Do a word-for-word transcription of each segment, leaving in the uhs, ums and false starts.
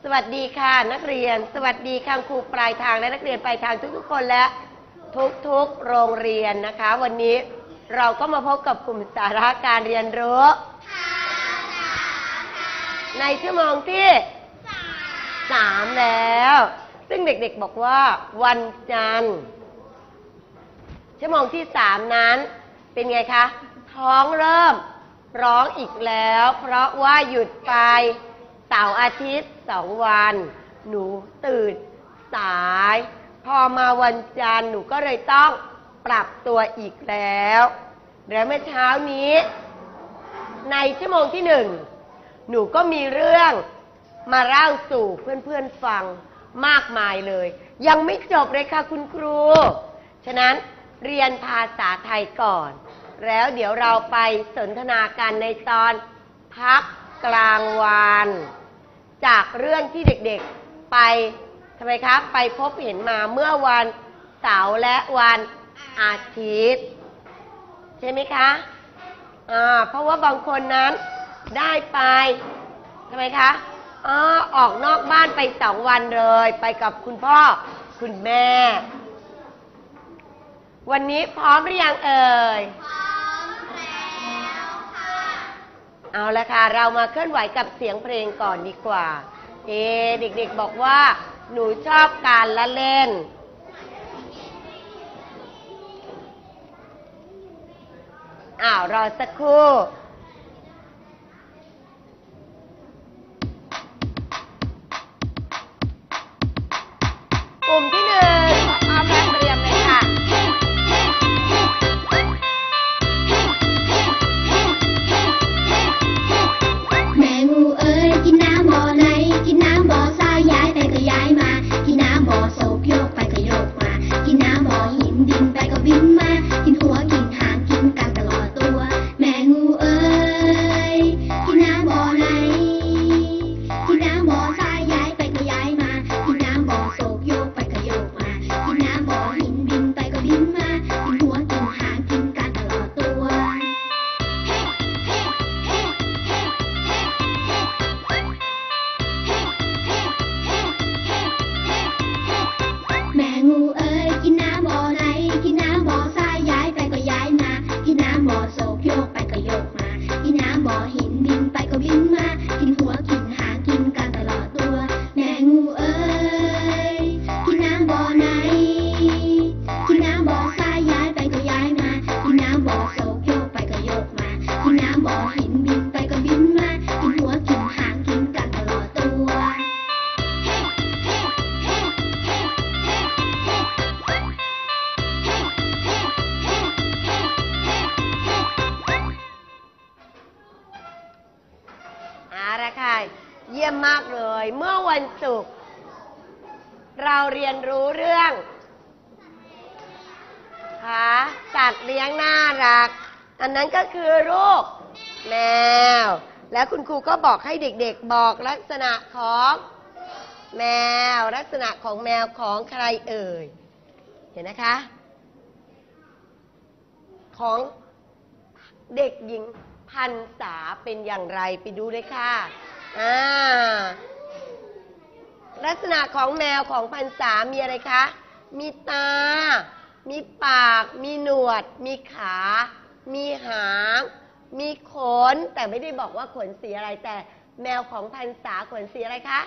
สวัสดีค่ะนักเรียนสวัสดีค่ะครูปลายทางและนักเรียนปลายทางทุกๆคนและทุกๆโรงเรียนนะคะวันนี้เราก็มาพบกับกลุ่มสาระการเรียนรู้ในชั่วโมงที่สามแล้วซึ่งเด็กๆบอกว่าวันจันทร์ชั่วโมงที่สามนั้นเป็นไงคะท้องเริ่มร้องอีกแล้วเพราะว่าหยุดไปเสาร์อาทิตย์สองวันหนูตื่นสายพอมาวันจันทร์หนูก็เลยต้องปรับตัวอีกแล้วและเมื่อเช้านี้ในชั่วโมงที่หนึ่งหนูก็มีเรื่องมาเล่าสู่เพื่อนๆฟังมากมายเลยยังไม่จบเลยค่ะคุณครูฉะนั้นเรียนภาษาไทยก่อนแล้วเดี๋ยวเราไปสนทนากันในตอนพักกลางวันจากเรื่องที่เด็กๆไปทำไมครับไปพบเห็นมาเมื่อวันเสาร์และวันอาทิตย์ใช่ไหมคะอ่าเพราะว่าบางคนนั้นได้ไปทำไมคะอ๋อออกนอกบ้านไปสองวันเลยไปกับคุณพ่อคุณแม่วันนี้พร้อมหรือยังเอ่ยพร้อมแล้วค่ะเอาละค่ะเรามาเคลื่อนไหวกับเสียงเพลงก่อนดีกว่าเอ๊เด็กๆบอกว่าหนูชอบการละเล่นอ้าวรอสักครู่กลุ่มที่หนึ่งพร้อมแล้วเตรียมเลยค่ะแม่งูเอ๋ยกินน้ำบ่อไหนกินน้ำบ่อทรายย้ายไปก็ย้ายมากินน้ำบ่อโศกโยกไปก็โยกมากินน้ำบ่อหินบินไปก็บินมากินหัวกินหางกินกันตลอดตัวแม่งูเอ๋ยกินน้ำบ่อไหนกินน้ำบ่อทรายย้ายไปก็ย้ายมากินน้ำบ่อโศกโยกไปก็โยกมากินน้ำบ่อหินบินไปก็บินมากินหัวกินหางกินกันตลอดตัวแม่งูเอ๋ยกินน้ำบ่อไหนกินน้ำบ่อทรายย้ายไปก็ย้ายมากินน้ำบ่อโศกโยกไปก็โยกมากินน้ำบ่อหินบินไปก็บินมากินหัวกินหางกินกันตลอดตัวแม่งูเอ๋ยกินน้ำบ่อไหนกินน้ำบ่อทรายย้ายไปก็ย้ายมากินน้ำบ่อโศกโยกไปก็โยกมากินน้ำบ่อหินบินไปก็บินมากินหัวกินหางกินกันตลอดตัวเอาละค่ะเยี่ยมมากเลยเมื่อวันศุกร์เราเรียนรู้เรื่องค่ะสัตว์เลี้ยงน่ารักอันนั้นก็คือลูกแมวแล้วคุณครูก็บอกให้เด็กๆบอกลักษณะของแมวลักษณะของแมวของใครเอ่ยเห็นนะคะของเด็กหญิงพันษาเป็นอย่างไรไปดูเลยค่ะอ่าลักษณะของแมวของพันษามีอะไรคะมีตามีปากมีหนวดมีขามีหางมีขนแต่ไม่ได้บอกว่าขนสีอะไรแต่แมวของพันษาขนสีอะไรคะ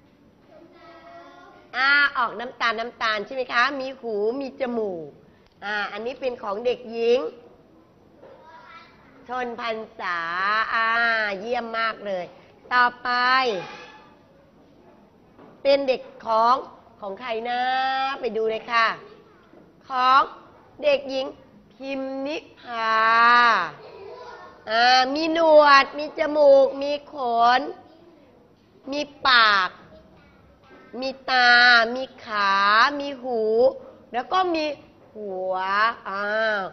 อ่าออกน้ำตาลน้ำตาลใช่ไหมคะมีหูมีจมูกอ่าอันนี้เป็นของเด็กหญิงชนพันษาอ่าเยี่ยมมากเลยต่อไปเป็นเด็กของของใครนะไปดูเลยค่ะของเด็กหญิงพิมนิพาอ่ามีหนวดมีจมูกมีขนมีปากมีตามีขามีหูแล้วก็มีหัวอ้าว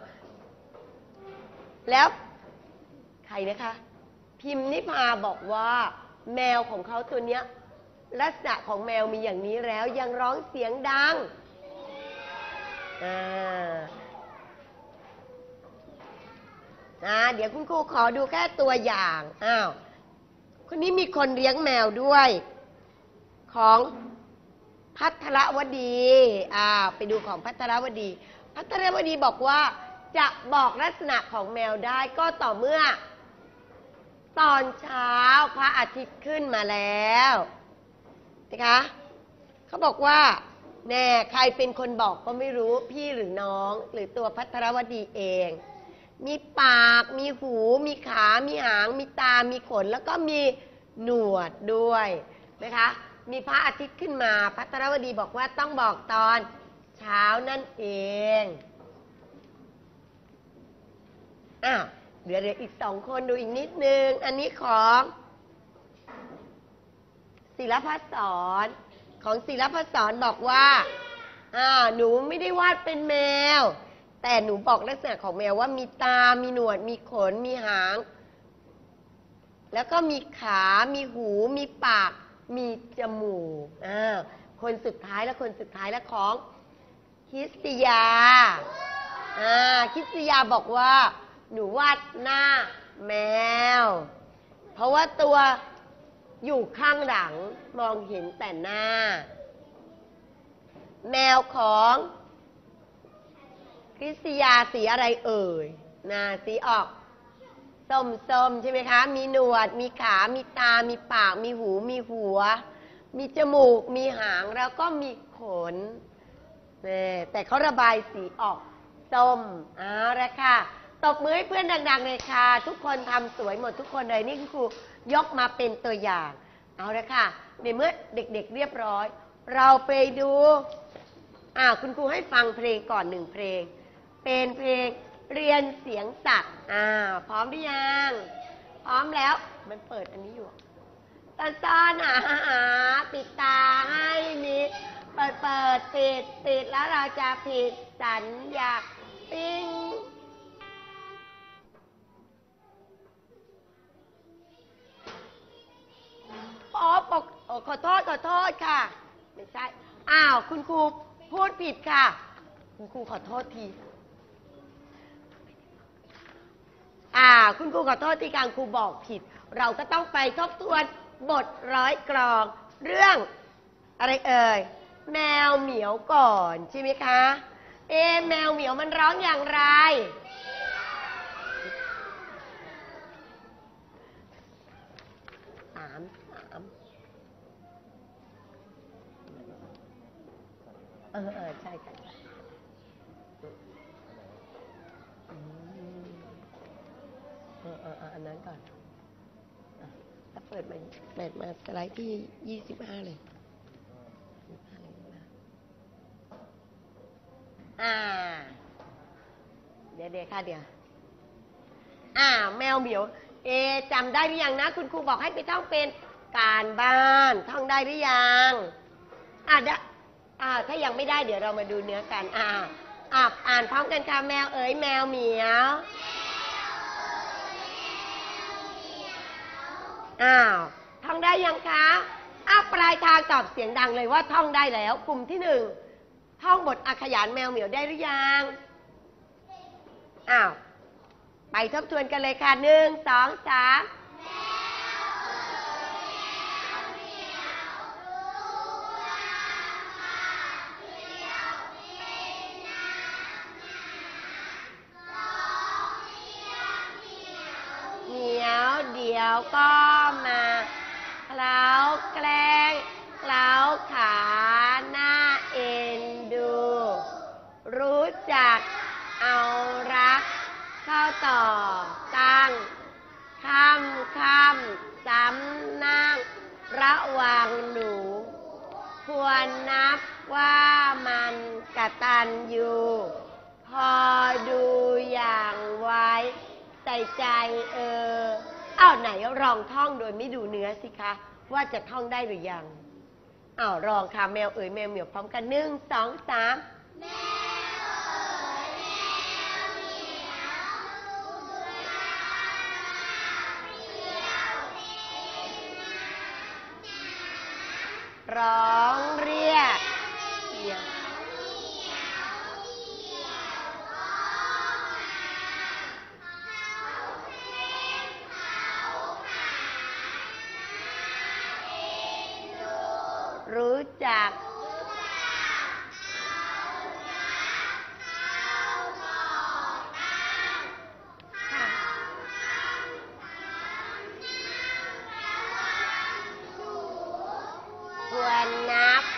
แล้วใครนะคะพิมนิพาบอกว่าแมวของเขาตัวเนี้ยลักษณะของแมวมีอย่างนี้แล้วยังร้องเสียงดังอ่า นะเดี๋ยวคุณครูขอดูแค่ตัวอย่างอ้าวคนนี้มีคนเลี้ยงแมวด้วยของภัทรวดีอ่าไปดูของภัทรวดีภัทรวดีบอกว่าจะบอกลักษณะของแมวได้ก็ต่อเมื่อตอนเช้าพระอาทิตย์ขึ้นมาแล้วนะคะเขาบอกว่าแน่ใครเป็นคนบอกก็ไม่รู้พี่หรือน้องหรือตัวภัทรวดีเองมีปากมีหูมีขามีหางมีตามีขนแล้วก็มีหนวดด้วยนะคะมีพระอาทิตย์ขึ้นมาภัทรวดีบอกว่าต้องบอกตอนเช้านั่นเองอ้าวเดี๋ยวเดี๋ยวอีกสองคนดูอีกนิดนึงอันนี้ของศิลปศรของศิลปศรบอกว่าอ่าหนูไม่ได้วาดเป็นแมวแต่หนูบอกลักษณะของแมวว่ามีตามีหนวดมีขนมีหางแล้วก็มีขามีหูมีปากมีจมูกอ่าคนสุดท้ายแล้วคนสุดท้ายแล้วของคริสติยาอ่าคริสติยาบอกว่าหนูวาดหน้าแมวเพราะว่าตัวอยู่ข้างหลังมองเห็นแต่หน้าแมวของคริสติยาสีอะไรเอ่ยนะสีออกส้มๆใช่ไหมคะมีหนวดมีขามีตามีปากมีหูมีหัวมีจมูกมีหางแล้วก็มีขนแต่เขาระบายสีออกส้มเอาละค่ะตบมือให้เพื่อนดังๆเลยค่ะทุกคนทำสวยหมดทุกคนเลยนี่คุณครูยกมาเป็นตัวอย่างเอาละค่ะในเมื่อเด็กๆ เ, เรียบร้อยเราไปดูอ่าคุณครูให้ฟังเพลงก่อนหนึ่งเพลงเป็นเพลงเรียนเสียงสัตว์อ่าพร้อมหรือยังพร้อมแล้วมันเปิดอันนี้อยู่ตอนซ้อนอ่ะปิดตาให้มิดเปิดเปิดปิดปิดแล้วเราจะผิดสัญญาปิ้งอ๋อปกขอโทษขอโทษค่ะไม่ใช่อ้าวคุณครูพูดผิดค่ะคุณครูขอโทษทีอ่าคุณครูขอโทษที่การครูบอกผิดเราก็ต้องไปทบทวนบทร้อยกลองเรื่องอะไรเอ่ยแมวเหมียวก่อนใช่ไหมคะเอ๊ะแมวเหมียวมันร้องอย่างไรสามสามเออเออใช่ใช่เออเอออันนั้นก่อนถ้าเปิดมาเปิดมาสไลด์ที่ยี่สิบห้าเลยอ่าเดี๋ยวเดี๋ยวค่ะเดี๋ยวอ่าแมวเหมียวเอจำได้หรือยังนะคุณครูบอกให้ไปท่องเป็นการบ้านท่องได้หรือยังอ่าได้อ่าถ้ายังไม่ได้เดี๋ยวเรามาดูเนื้อกันอ่าอ่าอ่านพร้อมกันค่ะแมวเอ๋ยแมวเหมียวอ้าวท่องได้ยังคะอ้าวปลายทางตอบเสียงดังเลยว่าท่องได้แล้วกลุ่มที่หนึ่งท่องบทอาขยานแมวเหมียวได้หรือยังอ้าวไปทบทวนกันเลยค่ะหนึ่งสองสามเหมียวเดี๋ยวก็มาเคล้าแกล้งเคล้าขาหน้าเอ็นดูรู้จักเอารักเข้าต่อตั้งค่ำค่ำซ้ำนั่งระวังหนูควรนับว่ามันกตัญญูพอดูอย่างไว้ใส่ใจเอออ้าวไหนลองท่องโดยไม่ดูเนื้อสิคะว่าจะท่องได้หรือยังอ้าวลองค่ะแมวเอ๋ยแมวเหมียวพร้อมกันหนึ่งสองสามแมวร้องเรียกเสียงรรู้จักค่ะควรนับ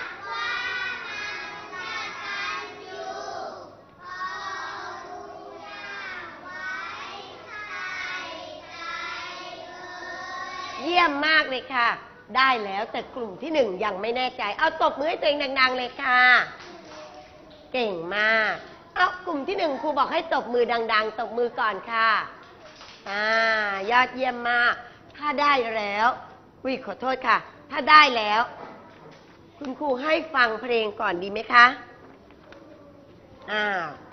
เยี่ยมมากเลยค่ะ ได้แล้วแต่กลุ่มที่หนึ่งยังไม่แน่ใจ เอาตบมือให้ตัวเองดังๆเลยค่ะ เก่งมาก เอากลุ่มที่หนึ่งครูบอกให้ตบมือดังๆ ตบมือก่อนค่ะ อ่ายอดเยี่ยมมาก ถ้าได้แล้ววิขอโทษค่ะ ถ้าได้แล้ว คุณครูให้ฟังเพลงก่อนดีไหมคะ อ่า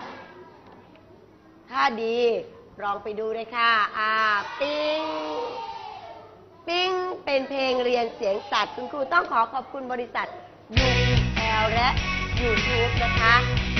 ถ้าดีลองไปดูเลยค่ะ อ่า ปิ้ง ปิ้ง เป็นเพลงเรียนเสียงสัตว์ คุณครูต้องขอขอบคุณบริษัท ยู พี แอล และ YouTube นะคะ